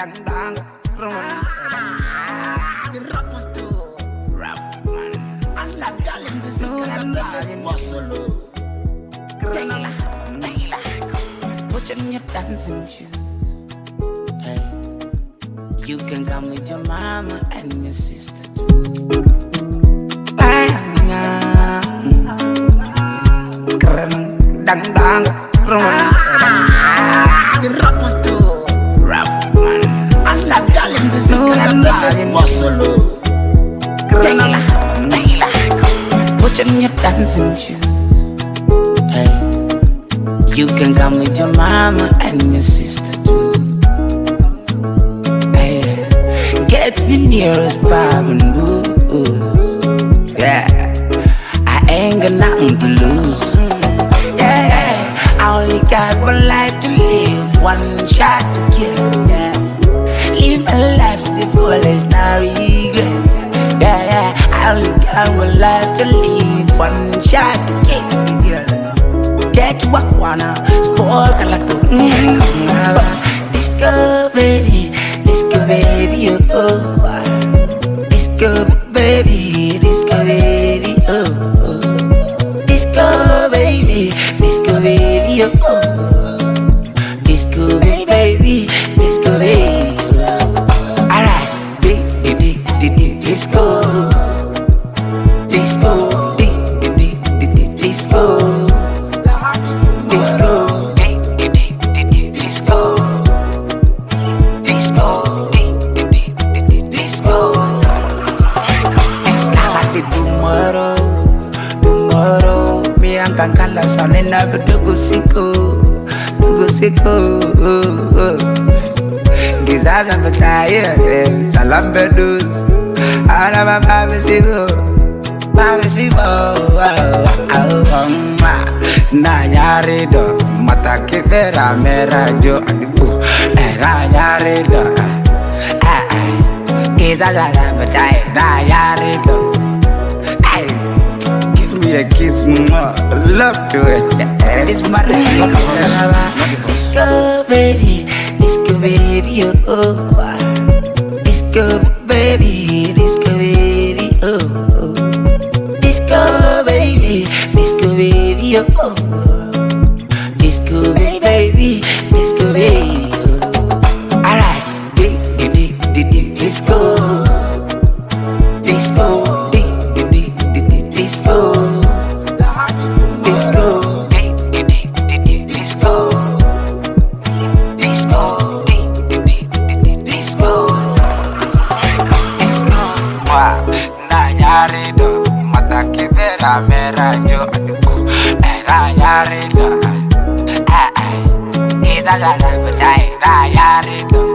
dang dang, rough man. Allah dalim put on your dancing shoes. Hey, you can come with your mama and your sister too. Dang dang, rough man. Allah dalim put on your dancing shoes. Hey, you can come with your mama and your sister too. Hey, get to the nearest pub and booze. Yeah, I ain't got nothing to lose. Yeah, I only got one life to live, one shot to kill. Yeah, live my life to the fullest, no regret. Yeah, I only got one life to live, one shot to kill. Get what wanna spoil kalatu. Disco baby, oh. Disco baby, oh. Disco baby, oh. Disco baby, alright, disco, disco, disco. Disco, disco, disco, disco. Tomorrow, me and Kankala son and never do go sicko. Gizaza Bataya, Salam Bedus, Araba Babisibo, Nanyarido, Mataki Vera Merajo, Nanyarido, Gizaza Bataya, Nanyarido. Give me a kiss, love to it. It's my disco baby, oh. Disco baby, oh. Disco baby, oh. Disco baby, oh. Alright, disco, disco, disco, disco. Nanyarido, Mataki Vera Merajo, Nanyarido, Nanyarido.